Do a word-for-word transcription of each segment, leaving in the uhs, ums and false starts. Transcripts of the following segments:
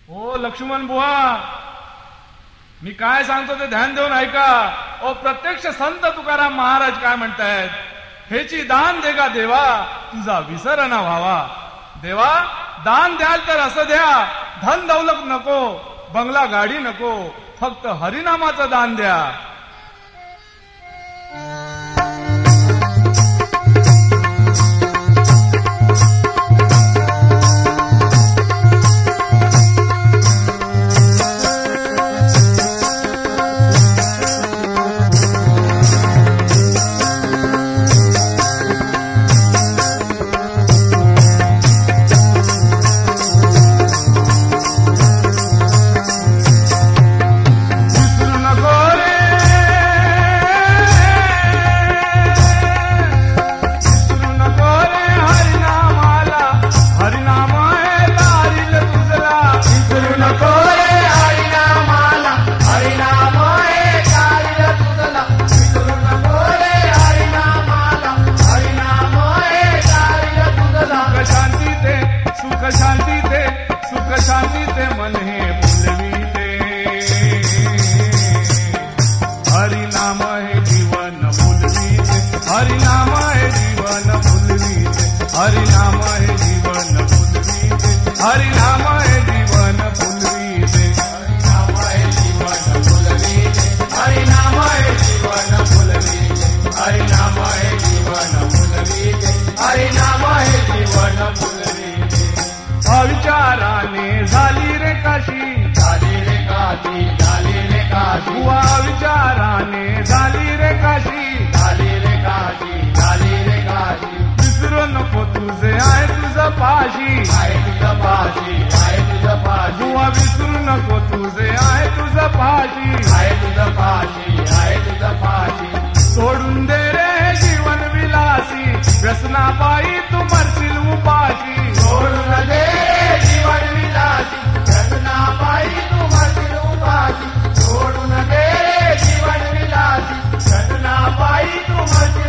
ओ लक्ष्मण बुवा, मी काय सांगतो ते ध्यान देऊन ऐका. ओ प्रत्यक्ष संत तुकाराम महाराज काय म्हणतायत, हेची दान दे का देवा, तुझा विसर ना व्हावा. देवा दान द्याल तर असं द्या, धन दौलत नको, बंगला गाडी नको, फक्त हरिनामाचं दान द्या. अविचाराने झाली रे काशी, झाली रे काशी, झाली रे काशी. अविचाराने झाली रे काशी, झाली रे काशी, झाली रे काशी. विसरू नको तुझे आहे तुझं पाशी, आहे तुझं पाशी, आहे तुझं पाशी. बुवा विसरू नको तुझे आहे तुझं पाशी, आहे तुझं पाशी, आहे तुझं पाशी. सोडून दे रे जीवन विलासी, व्यसनापायी तू मरशील उपाशी. सोडून दे जीवन विलासी, व्यसनापायी तू मरशील उपाशी. सोडून दे जीवन विलासी, व्यसनापायी तू मरशील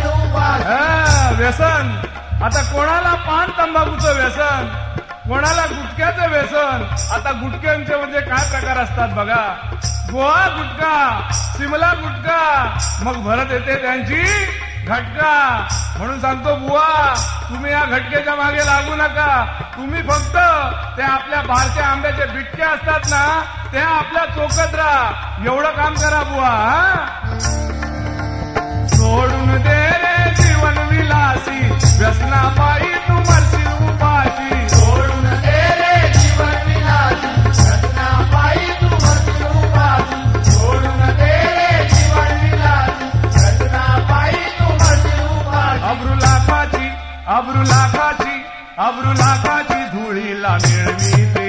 उपाशी. व्यसन आता कोणाला पान तंबाखूचं व्यसन, कोणाला गुटख्याचं व्यसन. आता गुटख्यांचे म्हणजे काय प्रकार असतात बघा, गोवा गुटखा, शिमला गुटखा, मग भरत येते त्यांची घटका. म्हणून सांगतो बुवा, तुम्ही या घटकेच्या मागे लागू नका. तुम्ही फक्त ते आपल्या बारच्या आंब्याचे बिटके असतात ना, ते आपल्या चोकत राहा, एवढं काम करा बुवा. सोडून दे रे जीवन विलासी, व्यसनापायी तू मरशील उपाशी. सोडून दे रे जीवन विलासी, व्यसनापायी तू मरशील उपाशी. सोडून दे रे जीवन विलासी, व्यसनापायी तू मरशील उपाशी. अब्रू लाखाची, अब्रू लाखाची, अब्रू लाखाची धुळीला मिळविते.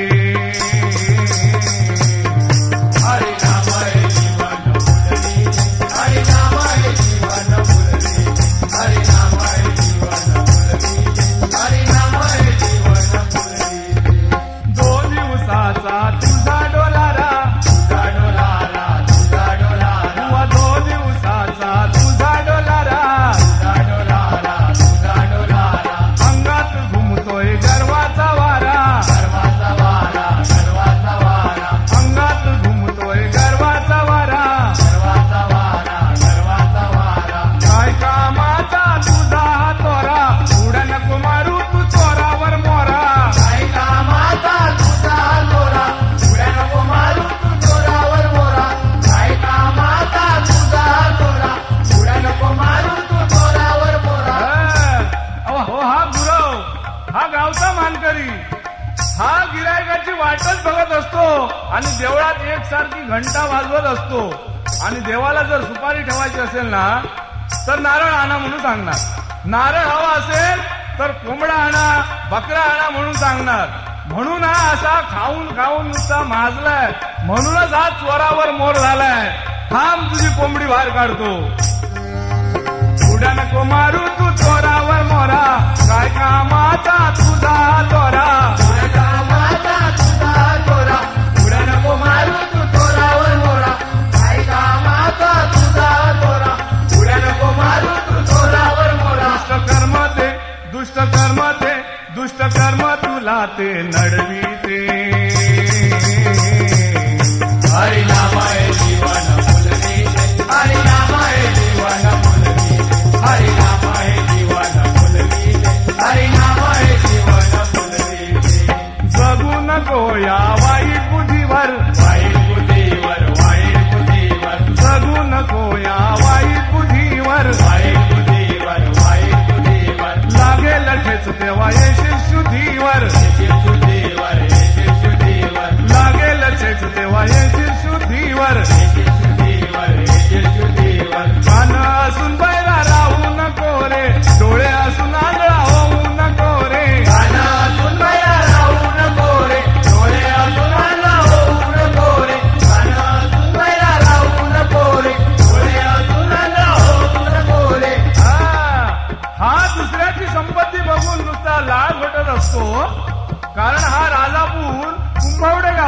हरिनाम हे जीवन फुलविते, हरिनाम हे जीवन फुलविते, हरिनाम हे जीवन फुलविते, हरिनाम हे जीवन फुलविते. दोन दिवसाचा तुझा डोलारा, तुझा डोलारा, तुझा डोलारा. दोन दिवसाचा तुझा डोलारा, तुझा डोलारा, तुझा डोलारा. अंगात घुमतोय गर्वाचा वारा, गर्वाचा वारा, गर्वाचा वारा. अंगात घुमतोय गर्वाचा वारा, गर्वाचा वारा, गर्वाचा वारा. काय कामाचा तुझा हा तोरा, उड्या नको मारू तू चोरावर मोरा. काय कामाचा तुझा हा तोरा, उड्या नको मारू तू चोरावर मोरा. काय कामाचा तुझा हा तोरा, उड्या नको मारू तू चोरावर मोरा. हो हा गुरव, हा गावचा मानकरी, हा गिरायकाची वाटच बघत असतो आणि देवळात एकसारखी घंटा वाजवत असतो. आणि देवाला जर सुपारी ठेवायची असेल ना, तर नारळ आणा म्हणून सांगणार. नारळ हवा असेल तर कोंबडा आणा, बकरा आणा म्हणून सांगणार. म्हणून हा असा खाऊन खाऊन नुसता माजलाय, म्हणूनच हा चोरावर मोर झालाय. थांब तुझी कोंबडी बाहेर काढतो. उड्या नको मारू तू चोरावर मोरा, काय कामाचा तुझा तोरा. काय कामाचा तुझा तोरा, उड्या नको मारू तू चोरावर मोरा. काय कामाचा तुझा तोरा, उड्या नको मारू तू चोरावर मोरा. दुष्ट कर्म ते, दुष्ट कर्म ते, दुष्ट कर्म तुला ते नडविते.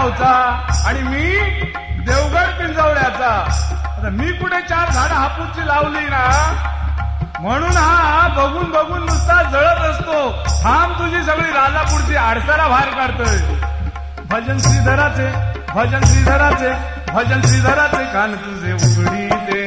गावचा आणि मी देवगड पिंजवड्याचा. आता मी कुठे चार झाडं हापूसची लावली ना म्हणून हा बघून बघून नुसता जळत असतो. थांब तुझी सगळी राजापूरची आडसारा बाहेर काढतोय. भजन श्रीधराचे भजन श्रीधराचे भजन श्रीधराचे कान तुझे उघडी दे.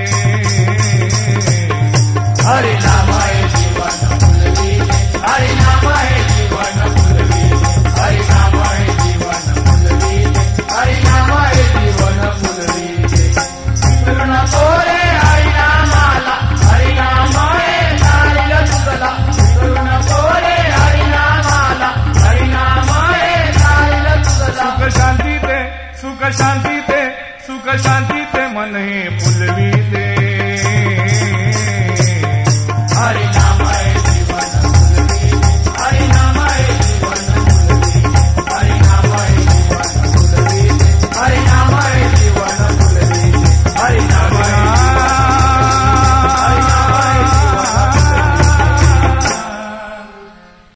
हरि नाम आहे जीवन फुलवी हरि नाम आहे जीवन फुलवी हरि नाम आहे जीवन फुलवी हरि नाम आहे जीवन फुलवी. विसरू नको रे हरि नामाला हरि नाम आहे नारीला तुझला. विसरू नको रे हरि नामाला हरि नाम आहे नारीला तुझला. सुख शांती ते सुख शांती ते सुख शांती ते मन हे फुलवी दे.